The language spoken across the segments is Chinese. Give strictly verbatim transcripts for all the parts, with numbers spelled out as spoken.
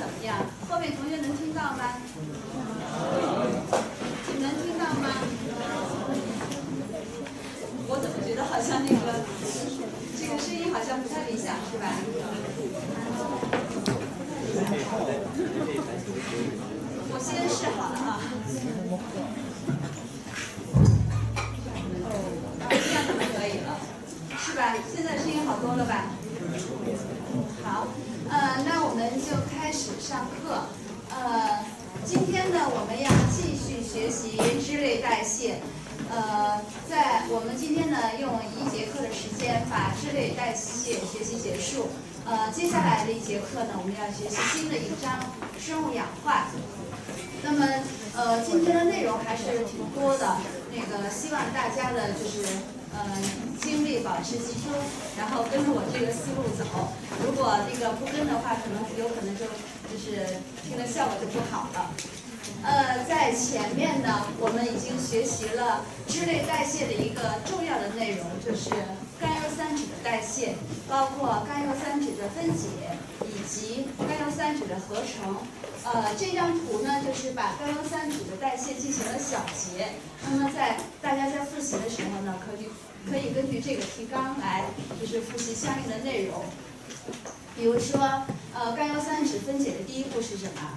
怎么样？后面同学能听到吗？你能听到吗？我怎么觉得好像那个这个声音好像不太理想，是吧？我先试好了啊。这样就可以了，是吧？现在声音好多了吧？好，呃，那我们就开始上课。呃，今天呢，我们要继续学习脂类代谢。呃，在我们今天呢，用一节课的时间把脂类代谢学习结束。呃，接下来的一节课呢，我们要学习新的一章生物氧化。那么，呃，今天的内容还是挺多的。那个，希望大家的就是，呃，精力保持集中，然后跟着我这个思路走。如果那个不跟的话，可能有可能就就是听的效果就不好了。呃，在前面呢，我们已经学习了脂类代谢的一个重要的内容，就是甘油三酯的代谢，包括甘油三酯的分解以及甘油三酯的合成。呃，这张图呢，就是把甘油三酯的代谢进行了小结。那么在大家在复习的时候呢，可以可以根据这个提纲来，就是复习相应的内容。比如说，呃，甘油三酯分解的第一步是什么？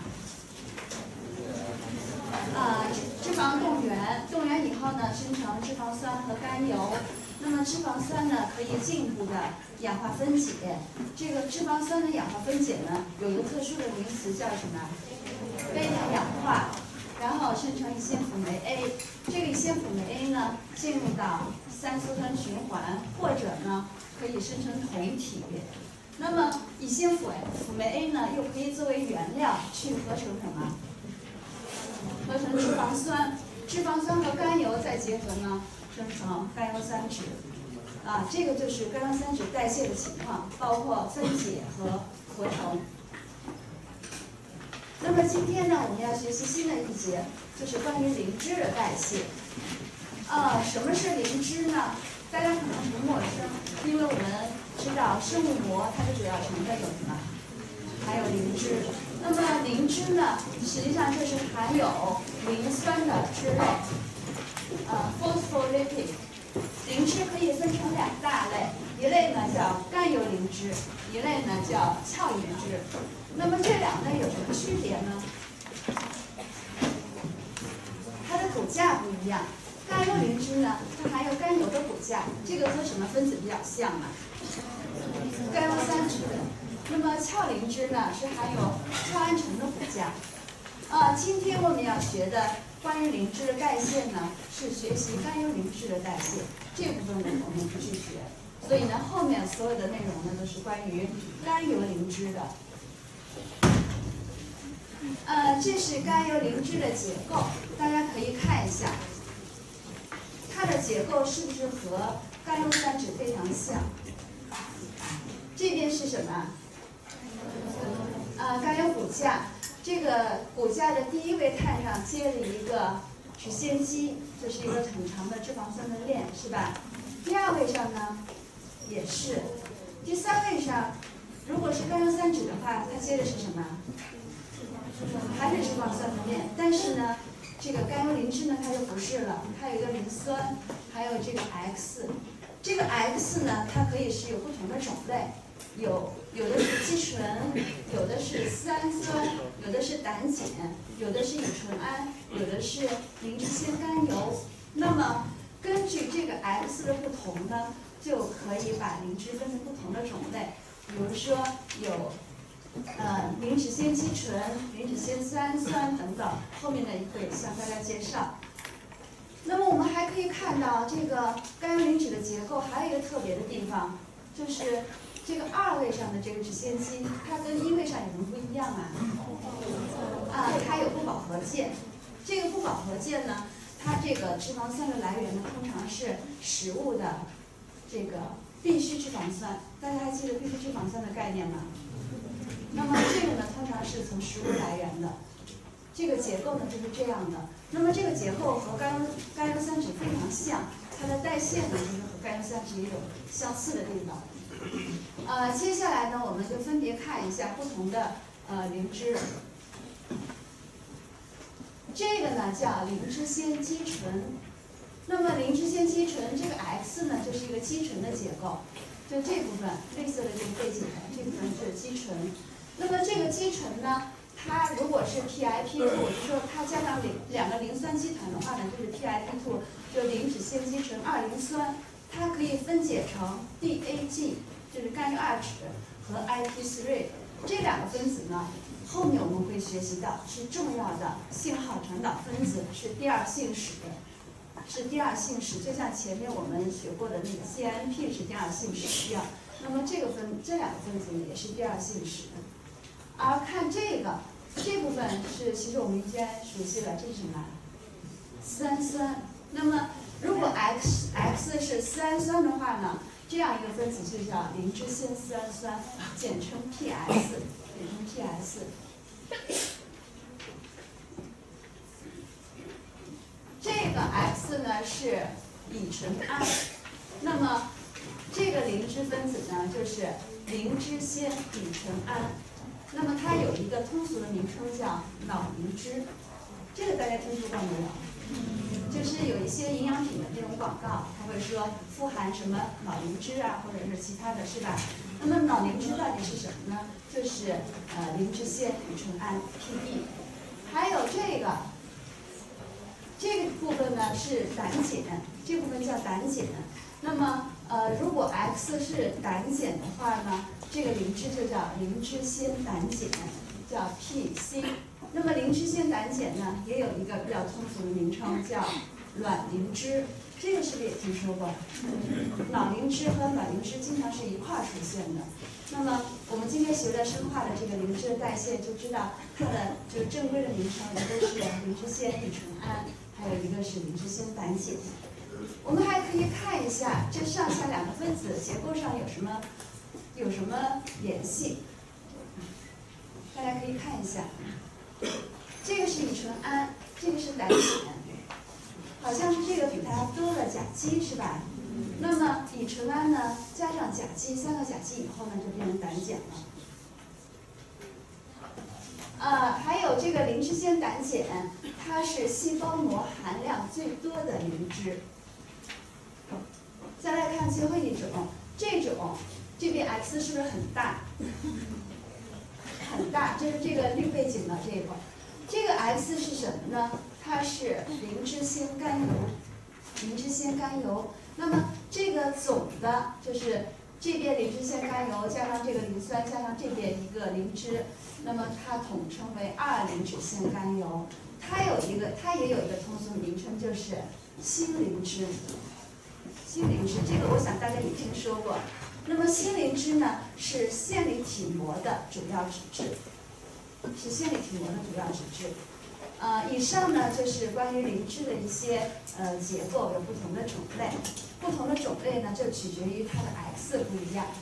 啊、呃，脂肪动员，动员以后呢，生成脂肪酸和甘油。那么脂肪酸呢，可以进一步的氧化分解。这个脂肪酸的氧化分解呢，有一个特殊的名词叫什么？贝塔氧化，然后生成乙酰辅酶 A。这个乙酰辅酶 A 呢，进入到三羧酸循环，或者呢，可以生成酮体。那么乙酰辅辅酶 A 呢，又可以作为原料去合成什么？合成脂肪酸，脂肪酸和甘油再结合呢，生成甘油三酯。啊，这个就是甘油三酯代谢的情况，包括分解和合成。那么今天呢，我们要学习新的一节，就是关于磷脂的代谢。啊，什么是磷脂呢？大家可能不陌生，因为我们知道生物膜它的主要成分有什么？还有磷脂。那么磷脂呢，实际上就是含有磷酸的脂类，呃 ，phospholipid。磷脂可以分成两大类，一类呢叫甘油磷脂，一类呢叫鞘磷脂。那么这两类有什么区别呢？它的骨架不一样。甘油磷脂呢，它含有甘油的骨架，这个和什么分子比较像啊？甘油三酯。那么鞘磷脂呢，是含有鞘氨醇的骨架。啊，今天我们要学的关于磷脂的代谢呢，是学习甘油磷脂的代谢，这部分我们不去学。所以呢，后面所有的内容呢，都是关于甘油磷脂的。呃，这是甘油磷脂的结构，大家可以看一下，它的结构是不是和甘油三酯非常像？这边是什么？呃，甘油骨架。这个骨架的第一位碳上接了一个脂腺基，这是一个很长的脂肪酸的链，是吧？第二位上呢，也是。第三位上，如果是甘油三酯的话，它接的是什么？还是脂肪酸的链，但是呢，这个甘油磷脂呢，它就不是了，它有一个磷酸，还有这个 X。这个 X 呢，它可以是有不同的种类。有有的是肌醇，有的是丝氨酸，有的是胆碱，有的是乙醇胺，有的是磷脂酰甘油。那么根据这个 X 的不同呢，就可以把磷脂分成不同的种类。比如说有呃磷脂酰肌醇、磷脂酰丝氨酸等等，后面呢会向大家介绍。那么我们还可以看到这个甘油磷脂的结构还有一个特别的地方，就是这个二位上的这个脂腺基，它跟一位上有什么不一样啊？啊，它有不饱和键。这个不饱和键呢，它这个脂肪酸的来源呢，通常是食物的这个必需脂肪酸。大家还记得必需脂肪酸的概念吗？那么这个呢，通常是从食物来源的。这个结构呢就是这样的。那么这个结构和甘油甘油三酯非常像，它的代谢呢就是和甘油三酯也有相似的地方。呃，接下来呢，我们就分别看一下不同的呃磷脂。这个呢叫磷脂酰基醇。那么磷脂酰基醇这个 X 呢，就是一个基醇的结构，就这部分绿色的这个背景的这部分是基醇。那么这个基醇呢，它如果是 P I P 二，我就说它加上磷两个磷酸基团的话呢，就是 P I P 二，就磷脂酰基醇二磷酸，它可以分解成 D A G， 就是甘油二酯和 I P 三。这两个分子呢，后面我们会学习到是重要的信号传导分子，是第二性使，是第二性使，就像前面我们学过的那个 C I N P 是第二性使一样。那么这个分这两个分子呢，也是第二性使。而看这个这部分是，其实我们应该熟悉了，这是什么？丝氨酸。那么如果 X X 是丝氨酸的话呢，这样一个分子就叫磷脂酰丝氨酸，简称 P S， 简称 P S。这个 X 呢是乙醇胺，那么这个磷脂分子呢就是磷脂酰乙醇胺。那么它有一个通俗的名称叫脑磷脂，这个大家听说过没有？就是有一些营养品的那种广告，它会说富含什么脑磷脂啊，或者是其他的，是吧？那么脑磷脂到底是什么呢？就是呃磷脂酰乙醇胺 P E。还有这个这个部分呢是胆碱，这部分叫胆碱。那么呃如果 X 是胆碱的话呢，这个磷脂就叫磷脂酰胆碱，叫 P C。那么磷脂酰胆碱呢，也有一个比较通俗的名称叫卵磷脂，这个是不是也听说过？脑磷脂和卵磷脂经常是一块儿出现的。那么我们今天学的生化的这个磷脂代谢，就知道它的就是正规的名称，一个是磷脂酰乙醇胺，还有一个是磷脂酰胆碱。我们还可以看一下这上下两个分子结构上有什么有什么联系，大家可以看一下。这个是乙醇胺，这个是胆碱，好像是这个比它多了甲基，是吧？那么乙醇胺呢，加上甲基，三个甲基以后呢，就变成胆碱了。呃，还有这个磷脂酰胆碱，它是细胞膜含量最多的磷脂。再来看最后一种，这种这边 X 是不是很大？很大，这是这个绿背景的这个，这个 X 是什么呢？它是磷脂酰甘油，磷脂酰甘油。那么这个总的就是这边磷脂酰甘油加上这个磷酸加上这边一个磷脂，那么它统称为二磷脂酰甘油。它有一个，它也有一个通俗名称，就是锌磷脂。锌磷脂这个我想大家也听说过。那么锌磷脂呢是线粒体膜的主要脂质，是线粒体膜的主要脂质。呃，以上呢就是关于磷脂的一些呃结构，有不同的种类，不同的种类呢就取决于它的 X 不一样。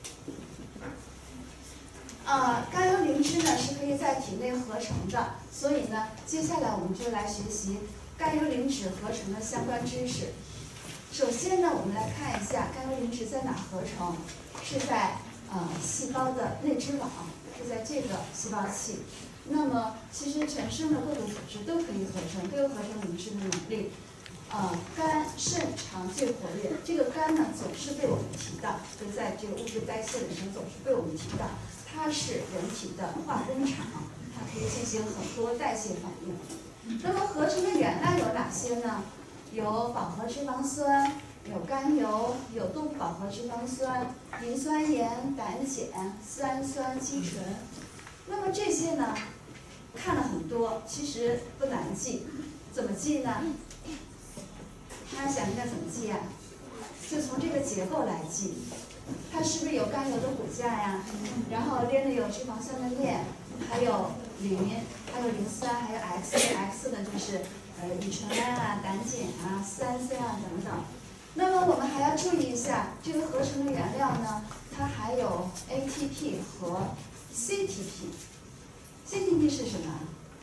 呃，甘油磷脂呢是可以在体内合成的，所以呢，接下来我们就来学习甘油磷脂合成的相关知识。首先呢，我们来看一下甘油磷脂在哪合成，是在呃细胞的内脂网，是在这个细胞器。那么其实全身的各个组织都可以合成，都有合成磷脂的能力。呃，肝、肾、肠最活跃。这个肝呢总是被我们提到，就在这个物质代谢的时候总是被我们提到，它是人体的化工厂，它可以进行很多代谢反应。那么合成的原料有哪些呢？有饱和脂肪酸，有甘油，有多不饱和脂肪酸、磷酸盐、胆碱、丝氨酸、基醇。那么这些呢，看了很多，其实不难记。怎么记呢？大家想一下怎么记呀？就从这个结构来记。它是不是有甘油的骨架呀？然后连着有脂肪酸的链，还有磷，还有磷酸，还有 X，X 呢就是呃乙醇胺啊、胆碱啊、丝氨酸啊等等。那么我们还要注意一下，这个合成的原料呢，它还有 A T P 和 C T P。C T P 是什么？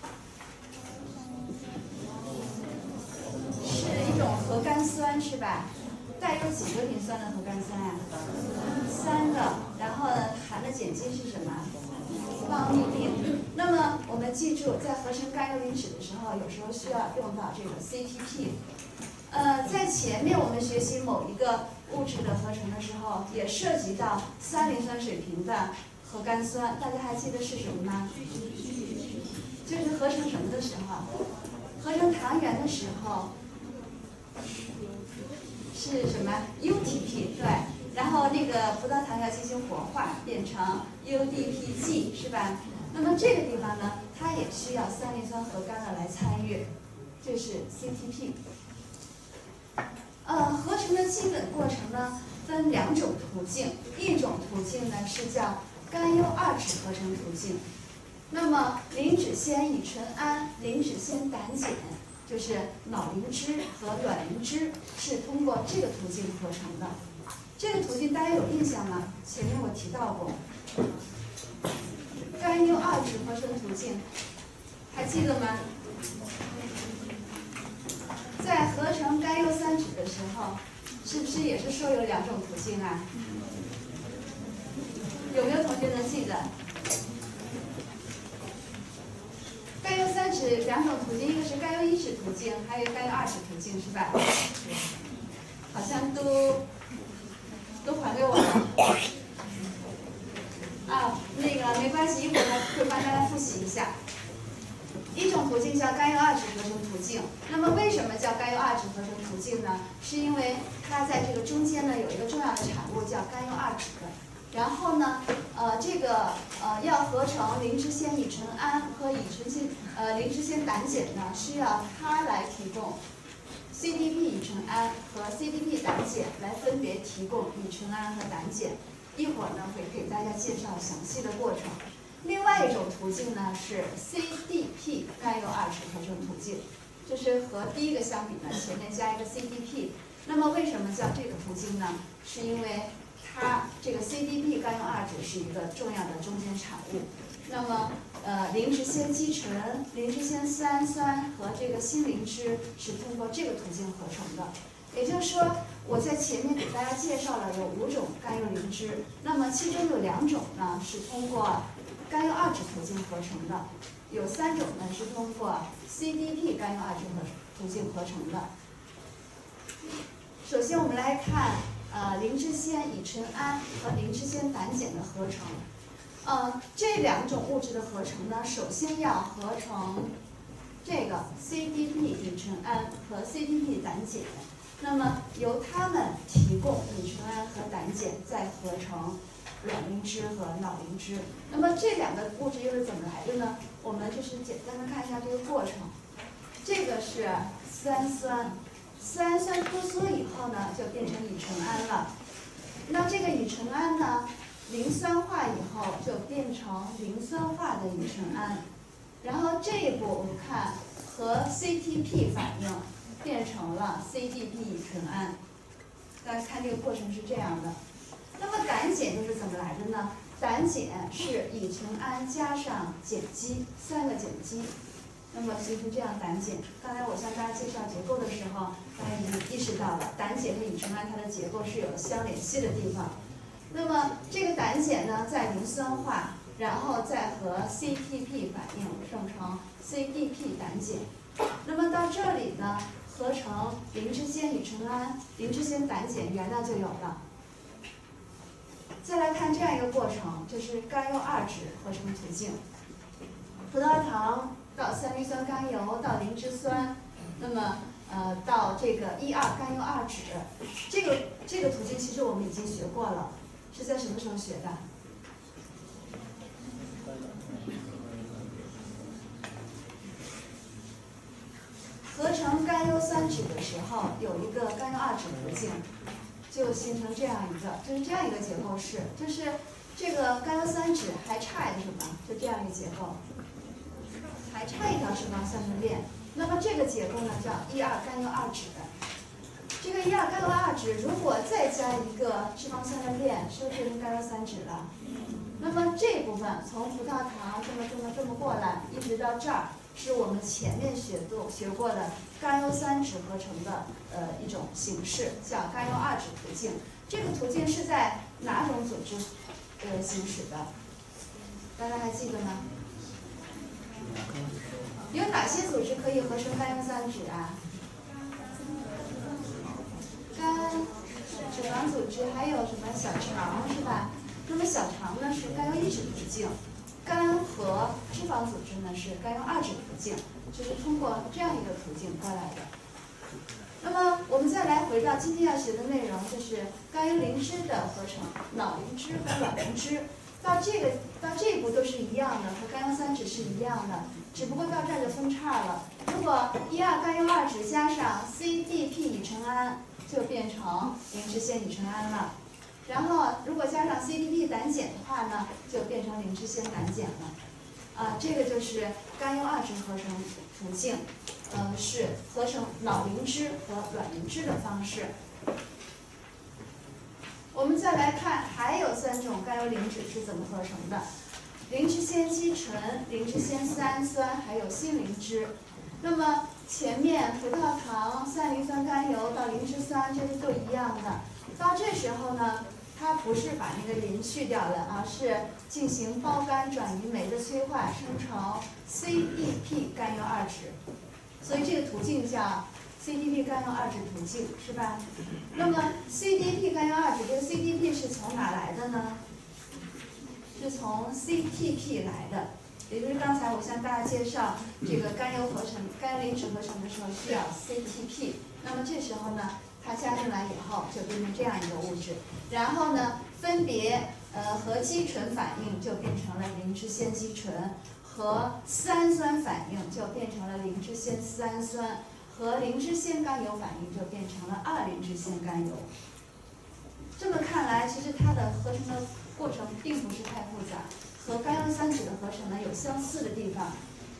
是一种核苷酸，是吧？带有几个磷酸的核苷酸呀？三个。然后呢，含的碱基是什么？ 方嘧啶。那么我们记住，在合成甘油磷脂的时候，有时候需要用到这个 C T P。呃，在前面我们学习某一个物质的合成的时候，也涉及到三磷酸水平的核苷酸，大家还记得是什么吗？就是合成什么的时候？合成糖原的时候是什么 ？U T P 对，然后那个葡萄糖要进行活化，变成 U D P G 是吧？那么这个地方呢，它也需要三磷酸核苷的来参与，这是 C T P。呃，合成的基本过程呢分两种途径，一种途径呢是叫甘油二酯合成途径。那么磷脂酰乙醇胺、磷脂酰胆碱，就是脑磷脂和卵磷脂，是通过这个途径合成的。这个途径大家有印象吗？前面我提到过，甘油二酯合成途径，还记得吗？在合成甘油三酯的时候，是不是也是说有两种途径啊？有没有同学能记得？甘油三酯两种途径，一个是甘油一酯途径，还有甘油二酯途径，是吧？好像都都还给我了。啊，那个没关系，一会儿会帮大家复习一下。一种途径叫甘油二酯合成途径。那么为什么叫甘油二酯合成途径呢？是因为它在这个中间呢有一个重要的产物叫甘油二酯。然后呢，呃，这个呃要合成磷脂酰乙醇胺和乙醇酰呃磷脂酰胆碱呢，需要它来提供 C D P 乙醇胺和 C D P 胆碱来分别提供乙醇胺和胆碱。一会儿呢会给大家介绍详细的过程。另外一种途径呢是 C D P 甘油二酯合成途径，就是和第一个相比呢，前面加一个 C D P。那么为什么叫这个途径呢？是因为它这个 C D P 甘油二酯是一个重要的中间产物。那么呃，磷脂酰基醇、磷脂酰丝氨酸和这个新磷脂是通过这个途径合成的。也就是说，我在前面给大家介绍了有五种甘油磷脂，那么其中有两种呢是通过甘油二酯途径合成的，有三种呢是通过 C D P 甘油二酯合途径合成的。首先我们来看呃磷脂酰乙醇胺和磷脂酰胆碱的合成。呃，这两种物质的合成呢，首先要合成这个 C D P 乙醇胺和 C D P 胆碱。那么由它们提供乙醇胺和胆碱，再合成卵磷脂和脑磷脂。那么这两个物质又是怎么来的呢？我们就是简单的看一下这个过程。这个是丝氨酸，丝氨酸脱羧以后呢，就变成乙醇胺了。那这个乙醇胺呢，磷酸化以后就变成磷酸化的乙醇胺。然后这一步我们看和 C T P 反应。变成了 C D P 乙醇胺，大家看这个过程是这样的。那么胆碱又是怎么来的呢？胆碱是乙醇胺加上碱基，三个碱基，那么形成这样胆碱。刚才我向大家介绍结构的时候，大家已经意识到了，胆碱和乙醇胺它的结构是有相联系的地方。那么这个胆碱呢，在磷酸化，然后再和 C T P 反应，生成 C D P 胆碱。那么到这里呢，合成磷脂酰乙醇胺、磷脂酰胆碱，原料就有了。再来看这样一个过程，就是甘油二酯合成途径。葡萄糖到三氯酸甘油到磷脂酸，那么呃到这个一二甘油二酯，这个这个途径其实我们已经学过了，是在什么时候学的？合成甘油三酯的时候，有一个甘油二酯途径，就形成这样一个，就是这样一个结构式，就是这个甘油三酯还差一个什么？就这样一个结构，还差一条脂肪酸的链。那么这个结构呢叫一二甘油二酯。这个一二甘油二酯如果再加一个脂肪酸的链，是不是变成甘油三酯了？那么这部分从葡萄糖这么这么这么过来，一直到这儿。是我们前面学过学过的甘油三酯合成的呃一种形式，叫甘油二酯途径。这个途径是在哪种组织呃行使的？ 大家还记得吗？有哪些组织可以合成甘油三酯啊？肝、脂肪组织，还有什么小肠是吧？那么小肠呢是甘油一酯途径，肝和脂肪组织呢是甘油二酯途径，就是通过这样一个途径过来的。那么我们再来回到今天要学的内容，就是甘油磷脂的合成，脑磷脂和卵磷脂。到这个到这一步都是一样的，和甘油三酯是一样的，只不过到这儿就分叉了。如果一二甘油二酯加上 C D P 乙醇胺，就变成磷脂酰乙醇胺了。然后如果加上 C D P 胆碱的话呢，就变成磷脂酰胆碱了。啊，这个就是甘油二酯合成途径，呃，是合成脑磷脂和卵磷脂的方式。我们再来看，还有三种甘油磷脂是怎么合成的：磷脂酰基醇、磷脂酰丝氨酸，还有新磷脂。那么前面葡萄糖、三磷酸甘油到磷脂酸，这些都一样的。到这时候呢，它不是把那个磷去掉了，而是进行胞苷转移酶的催化，生成 C D P 甘油二酯。所以这个途径叫 C D P 甘油二酯途径，是吧？那么 C D P 甘油二酯，这个 C D P 是从哪来的呢？是从 C T P 来的，也就是刚才我向大家介绍这个甘油合成、甘油磷脂合成的时候需要 C T P。那么这时候呢，它加进来以后就变成这样一个物质，然后呢，分别呃和基醇反应就变成了磷脂酰基醇，和丝氨酸反应就变成了磷脂酰丝氨酸。和磷脂酰甘油反应就变成了二磷脂酰甘油。这么看来，其实它的合成的过程并不是太复杂，和甘油三酯的合成呢有相似的地方。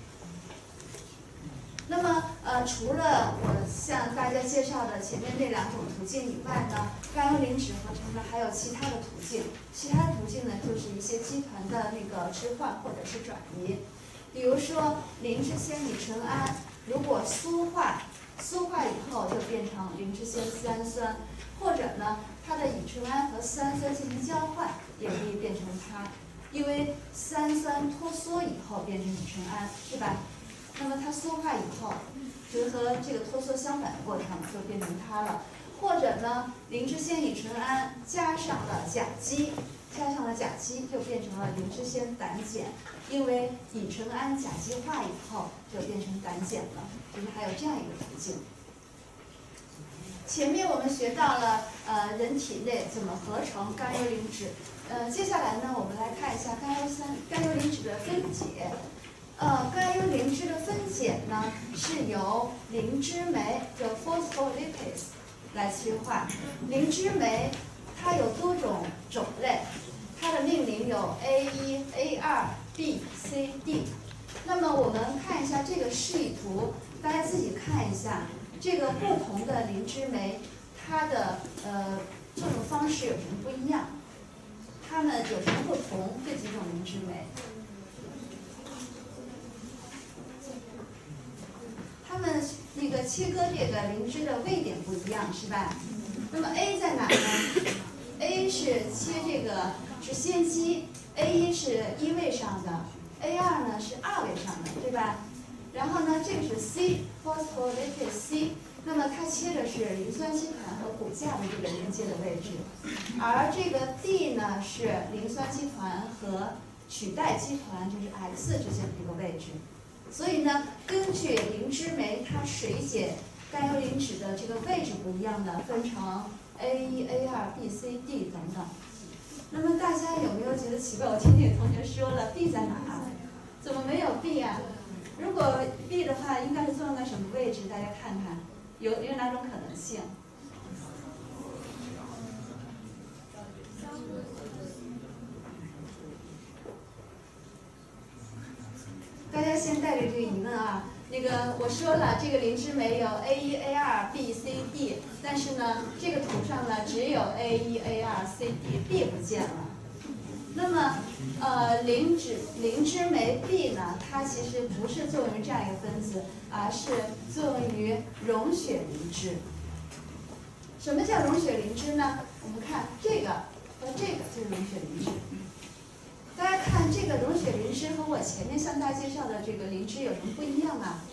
那么，呃，除了我向大家介绍的前面那两种途径以外呢，甘油磷脂合成呢还有其他的途径。其他的途径呢，就是一些基团的那个置换或者是转移，比如说磷脂酰乙醇胺。如果羧化，羧化以后就变成磷脂酰丝氨酸，或者呢，它的乙醇胺和丝氨酸进行交换，也可以变成它，因为丝氨酸脱羧以后变成乙醇胺，是吧？那么它羧化以后，就是和这个脱羧相反的过程，就变成它了。或者呢，磷脂酰乙醇胺加上了甲基，加上了甲基就变成了磷脂酰胆碱。因为乙醇胺甲基化以后就变成胆碱了，就是还有这样一个途径。前面我们学到了呃人体内怎么合成甘油磷脂，呃接下来呢我们来看一下甘油三甘油磷脂的分解。呃甘油磷脂的分解呢是由磷脂酶就 phospholipids 来催化。磷脂酶它有多种种类，它的命名有 A 一、A 二。B、C、D。那么我们看一下这个示意图，大家自己看一下，这个不同的磷脂酶，它的呃作用方式有什么不一样？它们有什么不同？这几种磷脂酶，它们那个切割这个磷脂的位点不一样，是吧？那么 A 在哪呢 ？A 是切这个是先基。A 一是一位上的 ，A 二呢是二位上的，对吧？然后呢，这个是 C，phospholipid C， 那么它切的是磷酸基团和骨架的这个连接的位置，而这个 D 呢是磷酸基团和取代基团，就是 X 之间的这个位置。所以呢，根据磷脂酶它水解甘油磷脂的这个位置不一样的，分成 A 一、A 二、B、C、D 等等。那么大家有没有觉得奇怪？我听见同学说了 B 在哪儿？怎么没有 B 啊？如果 B 的话，应该是作用在什么位置？大家看看，有有哪种可能性？大家先带着这个疑问啊。那个我说了，这个磷脂酶有 A 一、A 二、B、C、D， 但是呢，这个图上呢只有 A 一、A 二、C、D，B 不见了。那么，呃，磷脂磷脂酶 B 呢，它其实不是作用于这样一个分子，而是作用于溶血磷脂。什么叫溶血磷脂呢？我们看这个和这个就是溶血磷脂。大家看这个个溶血磷脂和我前面向大家介绍的这个磷脂有什么不一样啊？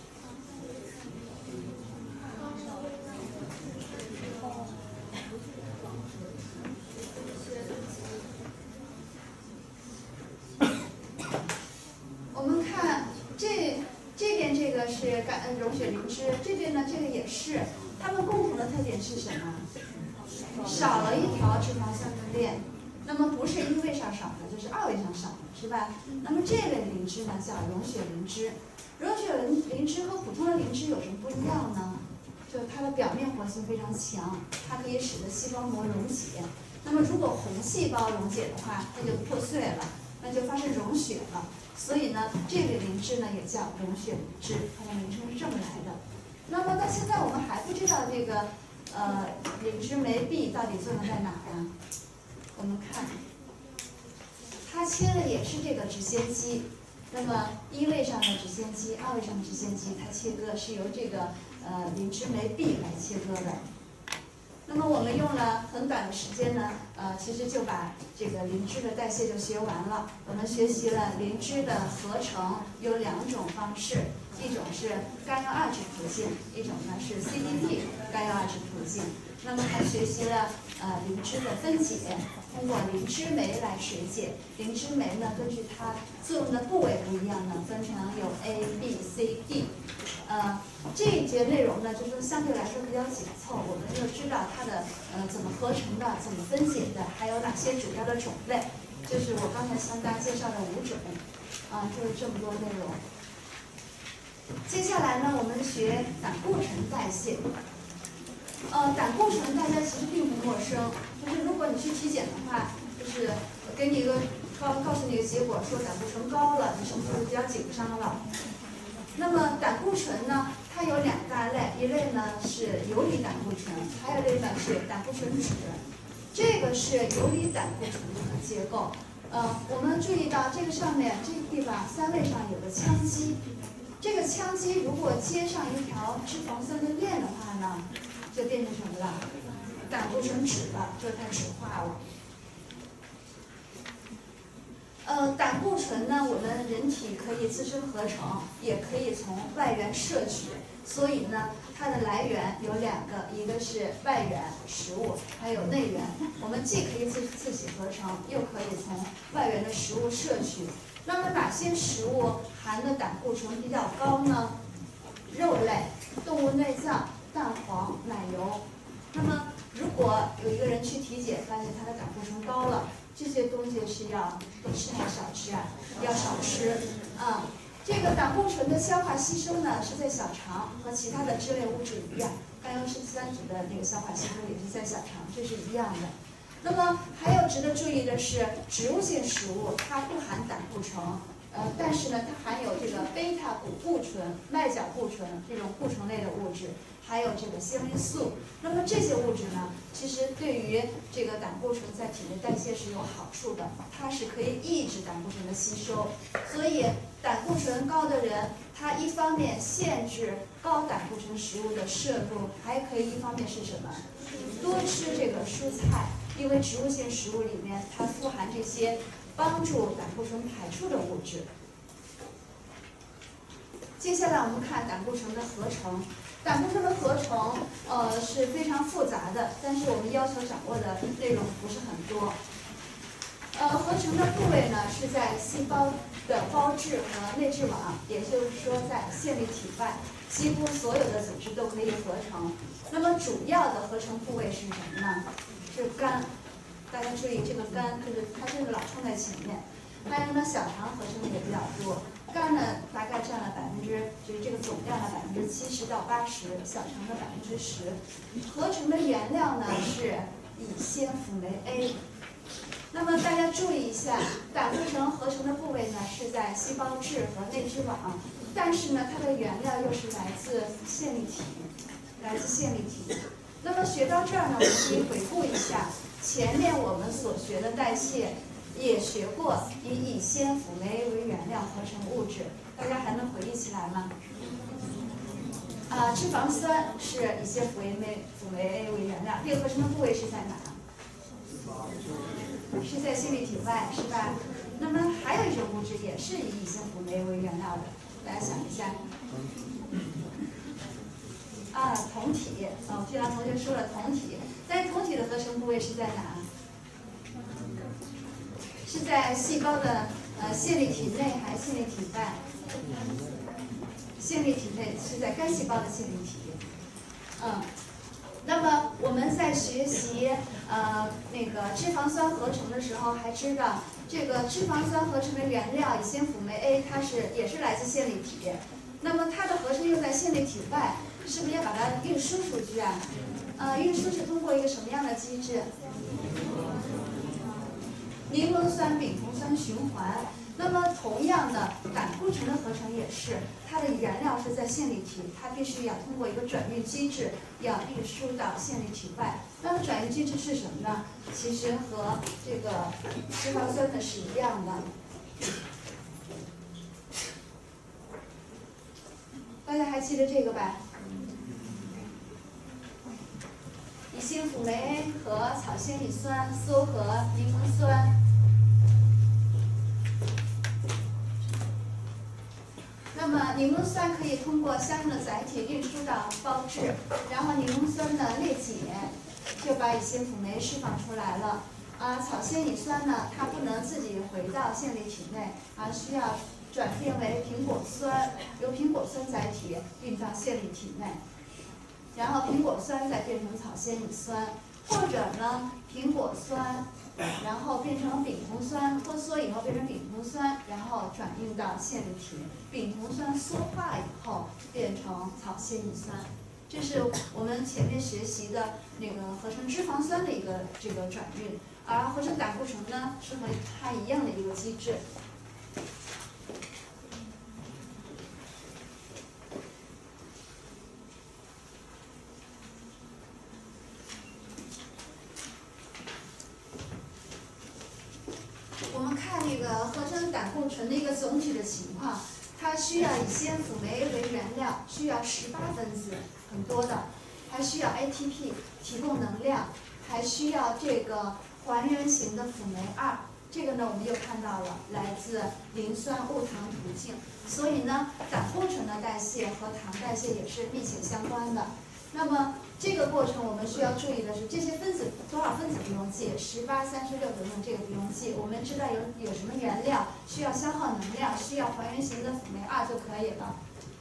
我们看这这边这个是干呃溶血磷脂，这边呢这个也是，它们共同的特点是什么？少了一条脂肪酸的链。那么不是一位上少的，就是二位上少的，是吧？那么这类磷脂呢叫溶血磷脂。溶血磷磷脂和普通的磷脂有什么不一样呢？就是它的表面活性非常强，它可以使得细胞膜溶解。那么如果红细胞溶解的话，它就破碎了，那就发生溶血了。所以呢，这类磷脂呢也叫溶血磷脂，它的名称是这么来的。那么到现在我们还不知道这个呃磷脂酶 B 到底作用在哪儿啊？我们看，它切的也是这个脂腺肌。那么一位上的脂腺肌，二位上的脂腺肌，它切割是由这个呃磷脂酶 B 来切割的。那么我们用了很短的时间呢，呃，其实就把这个磷脂的代谢就学完了。我们学习了磷脂的合成有两种方式，一种是甘油二酯途径，一种呢是 C D T 甘油二酯途径。那么还学习了呃磷脂的分解，通过磷脂酶来水解。磷脂酶呢，根据它作用的部位不一样呢，分成有 A、B、C、D。呃，这一节内容呢，就是相对来说比较紧凑，我们就知道它的呃怎么合成的，怎么分解的，还有哪些主要的种类。就是我刚才向大家介绍的五种，啊、呃，就是这么多内容。接下来呢，我们学胆固醇代谢。呃，胆固醇大家其实并不陌生，就是如果你去体检的话，就是给你一个告告诉你一个结果，说胆固醇高了，你是不是比较紧张了？那么胆固醇呢，它有两大类，一类呢是游离胆固醇，还有一类呢是胆固醇酯。这个是游离胆固醇的结构。呃，我们注意到这个上面这个地方三位上有个羟基，这个羟基如果接上一条脂肪酸的链的话呢，就变成什么了？胆固醇酯了，就是它酯化了。呃，胆固醇呢，我们人体可以自身合成，也可以从外源摄取。所以呢，它的来源有两个，一个是外源食物，还有内源。我们既可以自自己合成，又可以从外源的食物摄取。那么哪些食物含的胆固醇比较高呢？肉类、动物内脏、蛋黄、奶油。那么如果有一个人去体检，发现他的胆固醇高了，这些东西是要多吃还是少吃啊？要少吃啊。这个胆固醇的消化吸收呢，是在小肠，和其他的脂类物质一样，甘油酰三酯的那个消化吸收也是在小肠，这是一样的。那么还有值得注意的是，植物性食物它不含胆固醇，呃，但是呢，它含有这个贝塔谷固醇、麦角固醇这种固醇类的物质，还有这个纤维素。那么这些物质呢，其实对于这个胆固醇在体内代谢是有好处的，它是可以抑制胆固醇的吸收。所以胆固醇高的人，他一方面限制高胆固醇食物的摄入，还可以一方面是什么？多吃这个蔬菜，因为植物性食物里面它富含这些帮助胆固醇排出的物质。接下来我们看胆固醇的合成。胆固醇的合成，呃是非常复杂的，但是我们要求掌握的内容不是很多。呃，合成的部位呢是在细胞的胞质和内质网，也就是说在线粒体外，几乎所有的组织都可以合成。那么主要的合成部位是什么呢？是肝。大家注意，这个肝就是它这个老冲在前面。还有呢，小肠合成的也比较多。肝呢，大概占了百分之，就是这个总量的百分之七十到八十，小肠的百分之十。合成的原料呢是乙酰辅酶 A。那么大家注意一下，胆固醇合成的部位呢是在细胞质和内质网，但是呢，它的原料又是来自线粒体，来自线粒体。那么学到这儿呢，我们可以回顾一下前面我们所学的代谢。也学过以乙酰辅酶 A 为原料合成物质，大家还能回忆起来吗？啊，脂肪酸是乙酰辅酶辅酶 A 为原料，这个合成的部位是在哪？是在线粒体外，是吧？ 那么还有一种物质也是以乙酰辅酶为原料的，大家想一下。啊，酮体，哦，这堂同学说了酮体，但是酮体的合成部位是在哪？是在细胞的呃线粒体内还是线粒体外？线粒体内是在干细胞的线粒体。嗯，那么我们在学习呃那个脂肪酸合成的时候，还知道这个脂肪酸合成的原料乙酰辅酶 A， 它是也是来自线粒体。那么它的合成又在线粒体外，是不是要把它运输出去啊？呃，运输是通过一个什么样的机制？柠檬酸丙酮酸循环。那么同样的，胆固醇的合成也是，它的原料是在线粒体，它必须要通过一个转运机制，要运输到线粒体外。那么转运机制是什么呢？其实和这个脂肪酸呢是一样的。大家还记得这个吧？乙酰辅酶 A 和草酰乙酸羧和柠檬酸。那么柠檬酸可以通过相应的载体运输到胞质，然后柠檬酸的裂解就把乙酰辅酶释放出来了。啊，草酰乙酸呢，它不能自己回到线粒体内，而需要转变为苹果酸，由苹果酸载体运到线粒体内，然后苹果酸再变成草酰乙酸，或者呢苹果酸，然后变成丙酮酸，脱羧以后变成丙酮酸，然后转运到线粒体，丙酮酸羧化以后变成草酰乙酸。这是我们前面学习的那个合成脂肪酸的一个这个转运，而合成胆固醇呢是和它一样的一个机制。我们看那个合成胆固醇的一个总体的情况，它需要以酰辅酶为原料，需要十八分子，很多的，还需要 A T P 提供能量，还需要这个还原型的辅酶二。这个呢，我们又看到了来自磷酸戊糖途径，所以呢，胆固醇的代谢和糖代谢也是密切相关的。那么这个过程我们需要注意的是，这些分子多少分子不用记，十八、三十六等等，这个不用记。我们知道有有什么原料需要消耗能量，需要还原型的辅酶二就可以了。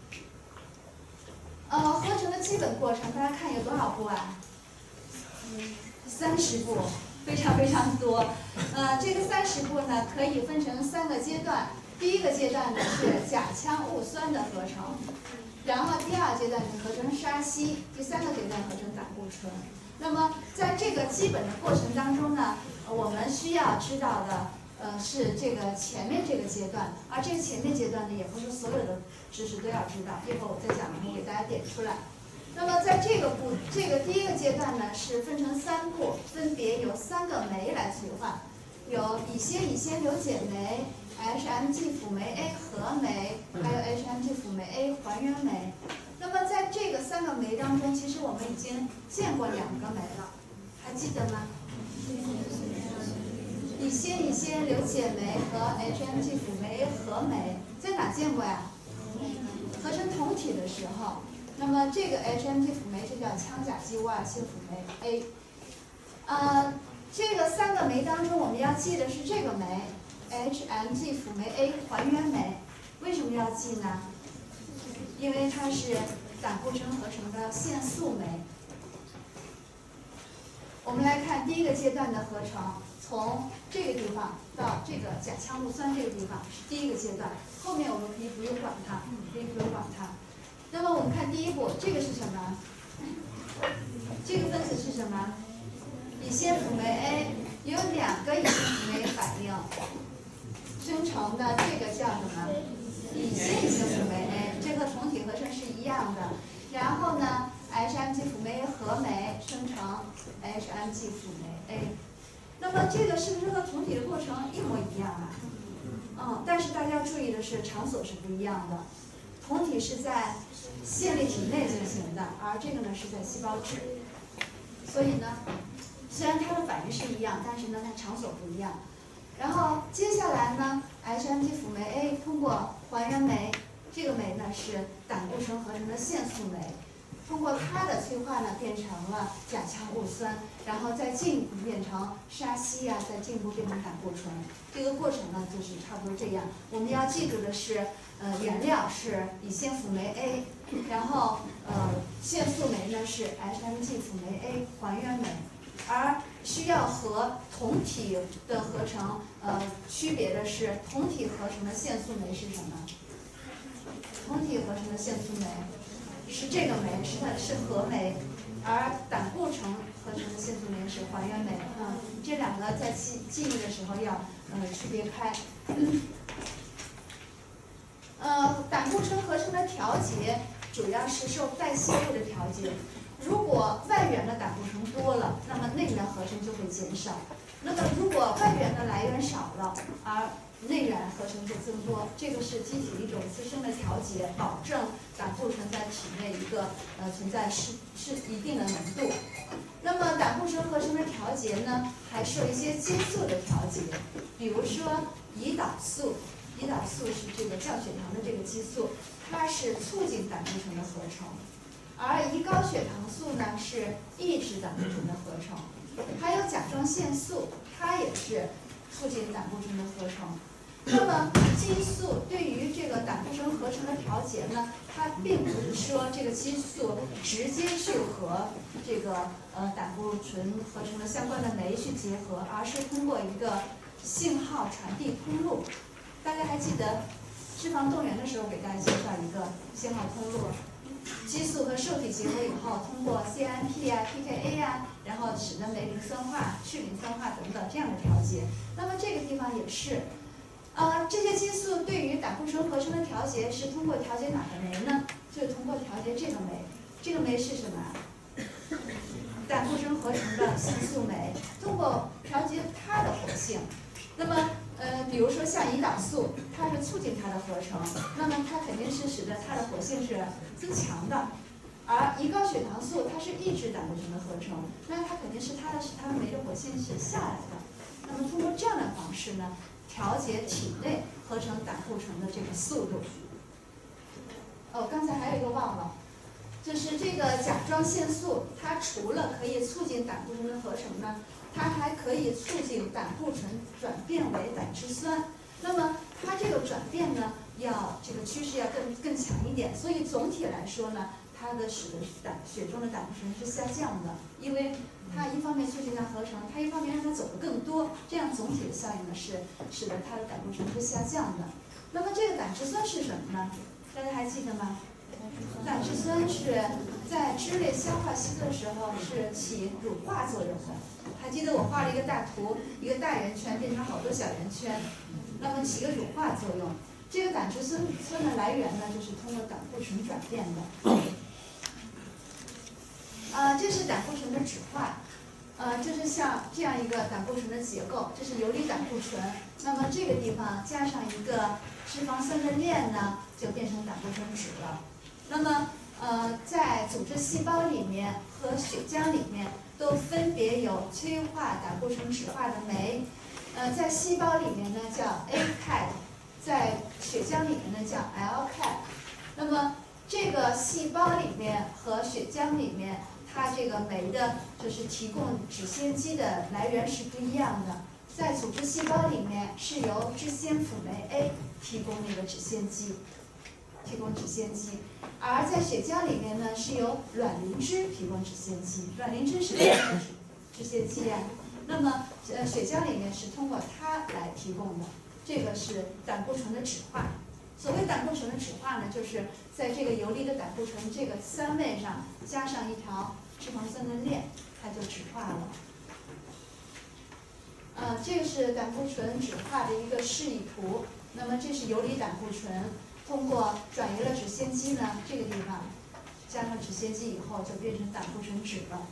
呃，合成的基本过程，大家看有多少步啊？嗯，三十步，非常非常多。呃，这个三十步呢，可以分成三个阶段。第一个阶段呢是甲羟戊酸的合成。然后第二阶段是合成沙稀，第三个阶段合成胆固醇。那么在这个基本的过程当中呢，我们需要知道的，呃，是这个前面这个阶段，而这个前面阶段呢，也不是所有的知识都要知道。一会儿我再讲，我给大家点出来。那么在这个步，这个第一个阶段呢，是分成三步，分别由三个酶来催化，有乙酰乙酰硫解酶。H M G 辅酶 A 合酶，还有 H M G 辅酶 A 还原酶。那么在这个三个酶当中，其实我们已经见过两个酶了，还记得吗？乙酰乙酰硫解酶和 H M G 辅酶 A 合酶，在哪见过呀？合成酮体的时候。那么这个 H M G 辅酶就叫羟甲基戊二酰辅酶 A。呃，这个三个酶当中，我们要记的是这个酶。H M G 辅酶 A 还原酶，为什么要记呢？因为它是胆固醇合成的腺素酶。我们来看第一个阶段的合成，从这个地方到这个甲羟戊酸这个地方是第一个阶段，后面我们可以不用管它，可以不用管它。那么我们看第一步，这个是什么？这个分子是什么？乙酰辅酶 A 有两个乙酰辅酶反应。生成的这个叫什么？乙酰乙酰辅酶 A， 这和酮体合成是一样的。然后呢 ，H M G 辅酶 A 合酶生成 H M G 辅酶 A。那么这个是不是和酮体的过程一模一样啊？嗯，但是大家注意的是，场所是不一样的。酮体是在线粒体内进行的，而这个呢是在细胞质。所以呢，虽然它的反应是一样，但是呢它场所不一样。 然后接下来呢 ，H M G 辅酶 A 通过还原酶，这个酶呢是胆固醇合成的腺素酶。通过它的催化呢，变成了甲羟戊酸，然后再进一步变成沙西呀、啊，再进一步变成胆固醇。这个过程呢，就是差不多这样。我们要记住的是，呃，原料是乙酰辅酶 A， 然后呃，腺素酶呢是 H M G 辅酶 A 还原酶，而需要和同体的合成，呃，区别的是同体合成的腺素酶是什么？同体合成的腺素酶。是这个酶，是它是合酶，而胆固醇合成的腺素酶是还原酶。嗯，这两个在记记忆的时候要呃区别开。嗯、呃，胆固醇合成的调节主要是受代谢物的调节。如果外源的胆固醇多了，那么内源合成就会减少。那么如果外源的来源少了，而内源合成就增多，这个是机体一种自身的调节，保证胆固醇在体内一个呃存在是是一定的浓度。那么胆固醇合成的调节呢，还受一些激素的调节，比如说胰岛素，胰岛素是这个降血糖的这个激素，它是促进胆固醇的合成，而胰高血糖素呢是抑制胆固醇的合成，还有甲状腺素，它也是促进胆固醇的合成。那么激素对于这个胆固醇合成的调节呢，它并不是说这个激素直接去和这个呃胆固醇合成的相关的酶去结合，而是通过一个信号传递通路。大家还记得脂肪动员的时候给大家介绍一个信号通路，激素和受体结合以后，通过 C I M P 啊、P K A 啊，然后使得酶磷酸化、去磷酸化等等这样的调节。那么这个地方也是。呃，这些激素对于胆固醇合成的调节是通过调节哪个酶呢？就是通过调节这个酶。这个酶是什么？胆固醇合成的腺素酶，通过调节它的活性。那么，呃，比如说像胰岛素，它是促进它的合成，那么它肯定是使得它的活性是增强的。而胰高血糖素它是抑制胆固醇的合成，那它肯定是它的使它的酶的活性是下来的。那么通过这样的方式呢，调节体内合成胆固醇的这个速度。哦，刚才还有一个忘了，就是这个甲状腺素，它除了可以促进胆固醇的合成呢，它还可以促进胆固醇转变为胆汁酸。那么它这个转变呢，要这个趋势要更更强一点。所以总体来说呢，它的使得胆血中的胆固醇是下降的，因为它一方面促进它合成，它一方面让它走得更多，这样总体的效应呢是使得它的胆固醇是下降的。那么这个胆汁酸是什么呢？大家还记得吗？胆汁酸是在脂类消化吸收的时候是起乳化作用的。还记得我画了一个大图，一个大圆圈变成好多小圆圈，那么起个乳化作用。这个胆汁酸酸的来源呢，就是通过胆固醇转变的。呃，这是胆固醇的酯化，呃，就是像这样一个胆固醇的结构，这是游离胆固醇。那么这个地方加上一个脂肪酸的链呢，就变成胆固醇酯了。那么，呃，在组织细胞里面和血浆里面都分别有催化胆固醇酯化的酶，呃，在细胞里面呢叫 A 肽，在血浆里面呢叫 L 肽。那么这个细胞里面和血浆里面，它这个酶的就是提供脂腺基的来源是不一样的。在组织细胞里面是由脂腺辅酶 A 提供那个脂腺基，提供脂腺基，而在血浆里面呢是由卵磷脂提供脂腺基。卵磷脂是什么脂腺基呀？那么呃血浆里面是通过它来提供的。这个是胆固醇的酯化。所谓胆固醇的酯化呢，就是在这个游离的胆固醇这个三位上加上一条脂肪酸的链，它就酯化了。呃，这个是胆固醇酯化的一个示意图。那么这是游离胆固醇，通过转移了脂腺基呢，这个地方加上脂腺基以后，就变成胆固醇酯了。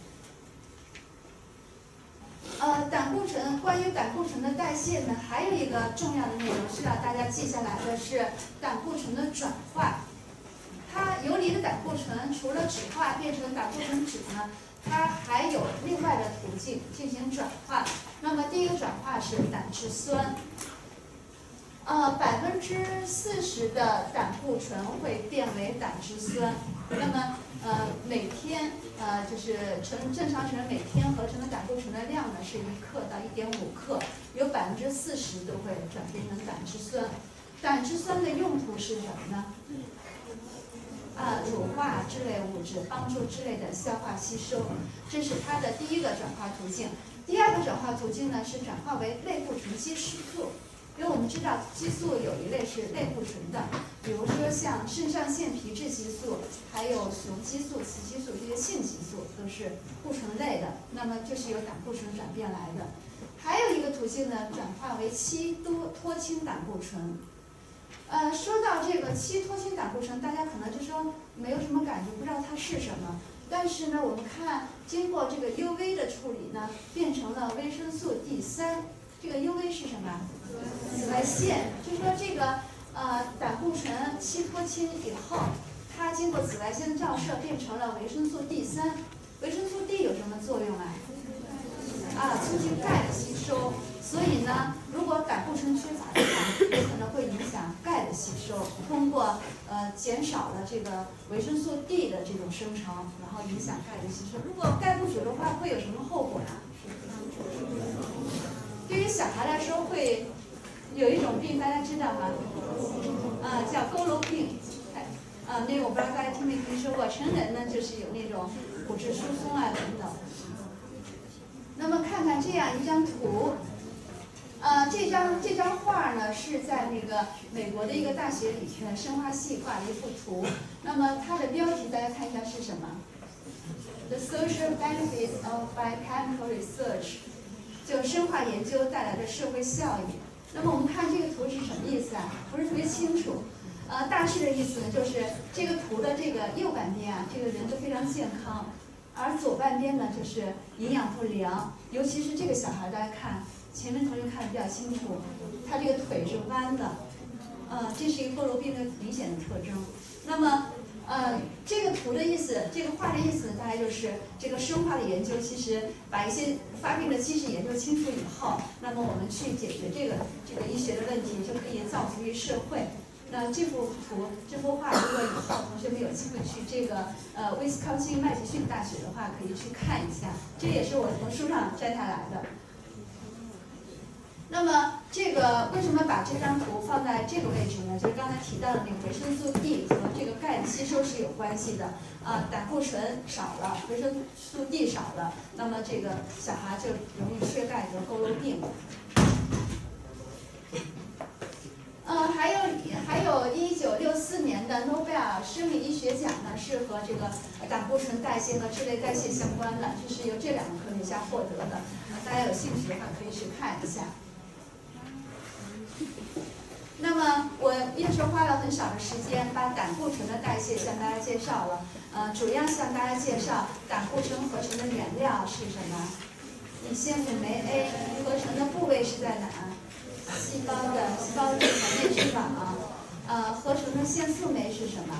呃，胆固醇关于胆固醇的代谢呢，还有一个重要的内容需要大家记下来的是胆固醇的转化。它游离的胆固醇除了酯化变成胆固醇酯呢，它还有另外的途径进行转化。 那么第一个转化是胆汁酸。呃，百分之四十的胆固醇会变为胆汁酸。那么，呃，每天呃就是成正常人每天合成的胆固醇的量呢是一克到一点五克，有百分之四十都会转变成胆汁酸。胆汁酸的用途是什么呢？啊，乳化脂类物质，帮助脂类的消化吸收，这是它的第一个转化途径。第二个转化途径呢是转化为类固醇激素。因为我们知道激素有一类是类固醇的，比如说像肾上腺皮质激素，还有雄激素、雌激素这些性激素都是固醇类的，那么就是由胆固醇转变来的。还有一个途径呢，转化为七多脱氢胆固醇。呃，说到这个七脱氢胆固醇，大家可能就说没有什么感觉，不知道它是什么。但是呢，我们看经过这个 U V 的处理呢，变成了维生素 D 三。这个 U V 是什么？紫外线。就说这个呃胆固醇七脱氢以后，它经过紫外线的照射变成了维生素 D 三。维生素 D 有什么作用啊？啊，促进钙的吸收。所以呢，如果胆固醇缺乏的话，有可能会影响钙的吸收，通过呃减少了这个维生素 D 的这种生成，然后影响钙的吸收。如果钙不足的话，会有什么后果呀？对于小孩来说，会有一种病，大家知道吗？啊，叫佝偻病。哎，啊，那个我不知道大家听没听说过。成人呢，就是有那种骨质疏松啊等等。那么看看这样一张图，呃，这张这张画呢是在那个美国的一个大学里面生化系画的一幅图。那么它的标题大家看一下是什么 ？The social benefits of biochemical research。就生化研究带来的社会效益。那么我们看这个图是什么意思啊？不是特别清楚。呃，大致的意思呢，就是这个图的这个右半边啊，这个人都非常健康，而左半边呢就是营养不良。尤其是这个小孩，大家看前面同学看的比较清楚，他这个腿是弯的，呃，这是一个佝偻病的明显的特征。那么呃，这个图的意思，这个画的意思大概就是这个生化的研究，其实把一些发病的机制研究清楚以后，那么我们去解决这个这个医学的问题，就可以造福于社会。那这幅图、这幅画，如果以后同学们有机会去这个呃威斯康星麦迪逊大学的话，可以去看一下，这也是我从书上摘下来的。那么这个为什么把这张图放在这个位置呢？就是刚才提到的那个维生素 D 和这个钙的吸收是有关系的啊。胆固醇少了，维生素 D 少了，那么这个小孩就容易缺钙得佝偻病。呃，还有还有一九六四年的诺贝尔生理医学奖呢，是和这个胆固醇代谢和脂类代谢相关的，这是由这两个科学家获得的。呃，大家有兴趣的话可以去看一下。那么我也是花了很少的时间把胆固醇的代谢向大家介绍了，呃，主要向大家介绍胆固醇合成的原料是什么？以仙粉酶 A 合成的部位是在哪？细胞的细胞内层内质网。呃，合成的腺素酶是什么？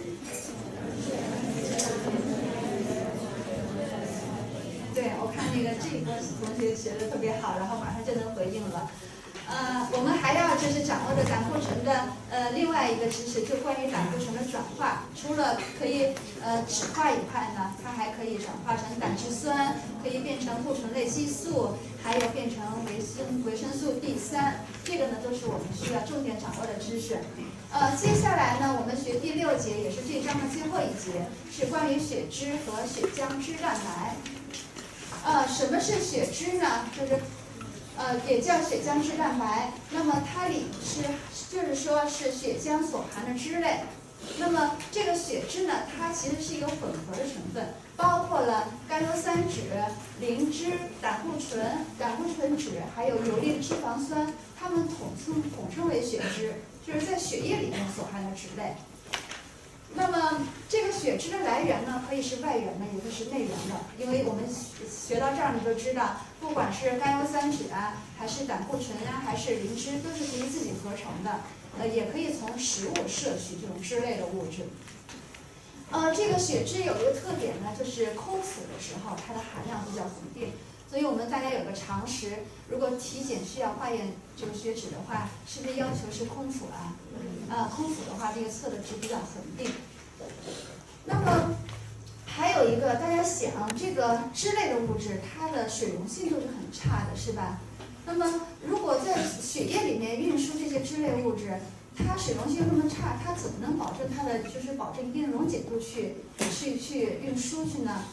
对，我看那个这一波同学学的特别好，然后马上就能回应了。呃，我们还要就是掌握着胆固醇的呃另外一个知识，就关于胆固醇的转化。除了可以呃酯化以外呢，它还可以转化成胆汁酸，可以变成固醇类激素，还有变成维生维生素 D 三。这个呢都是我们需要重点掌握的知识。呃，接下来呢，我们学第六节，也是这章的最后一节，是关于血脂和血浆脂蛋白。呃，什么是血脂呢？就是呃，也叫血浆脂蛋白。那么它里是，就是说是血浆所含的脂类。那么这个血脂呢，它其实是一个混合的成分，包括了甘油三酯、磷脂、胆固醇、胆固醇酯，还有游离脂肪酸，它们统称统称为血脂，就是在血液里面所含的脂类。那么这个血脂的来源呢，可以是外源的，也可以是内源的。因为我们学到这儿，你就知道，不管是甘油三酯啊，还是胆固醇啊，还是磷脂，都是可以自己合成的。呃，也可以从食物摄取这种脂类的物质。呃，这个血脂有一个特点呢，就是空腹的时候它的含量比较稳定， 所以我们大家有个常识，如果体检需要化验这个血脂的话，是不是要求是空腹啊？啊，空腹的话，这个测的值比较恒定。那么还有一个，大家想，这个脂类的物质，它的水溶性都是很差的，是吧？那么如果在血液里面运输这些脂类物质，它水溶性那么差，它怎么能保证它的就是保证一定溶解度去去去运输去呢？